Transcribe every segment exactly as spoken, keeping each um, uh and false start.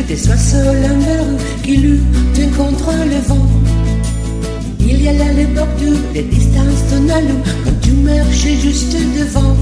des oiseaux langoureux qui luttent contre le vent. Il y a là les bordures, les distances tonales quand tu marches juste devant.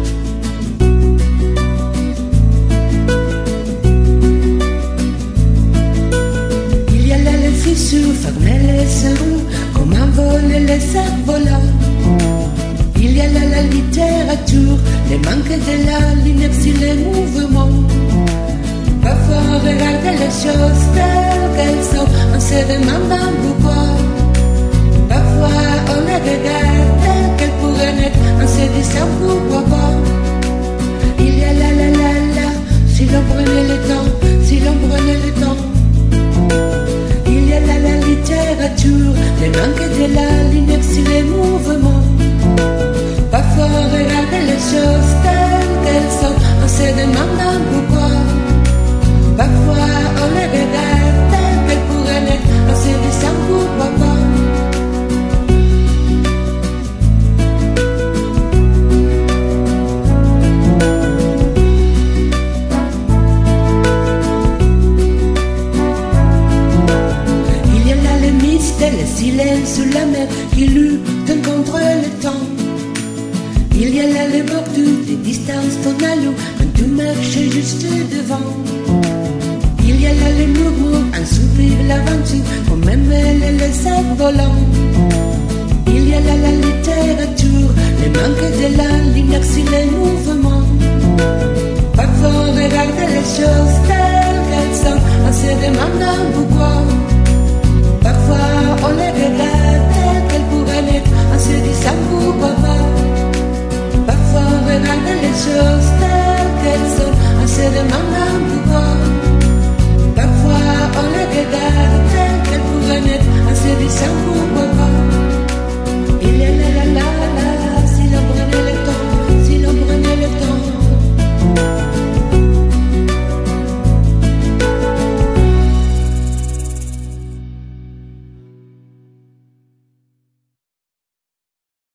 Il y a là les fissures, fermées les serrures, comme un vol les cerfs-volants. Il y a là la littérature, les manques de la l'inertie, les mouvements. Parfois on regarde les choses telles qu'elles sont, on se demande pourquoi. Parfois on les regarde telles qu'elles pourraient être, on se dit pourquoi pas. Il y a la la la la, si l'on prenait le temps, si l'on prenait le temps. Il y a là la littérature, les manques de la l'inertie, les mouvements. Parfois on regarde les choses telles qu'elles sont, on se demande pourquoi. Parfois on les regarde telles qu'elles pourraient être, on se dit sans pourquoi pas. Il y a là les mystères, les silences sous la mer qui luttent contre le temps. Il y a là les bordures, les distances tonales quand tu marches juste devant. Il y a là les murmures, un soupir, l'aventure, comme même les cerfs-volants. Il y a là la littérature, les manques de la l'inertie, les mouvements. Parfois on regarde les choses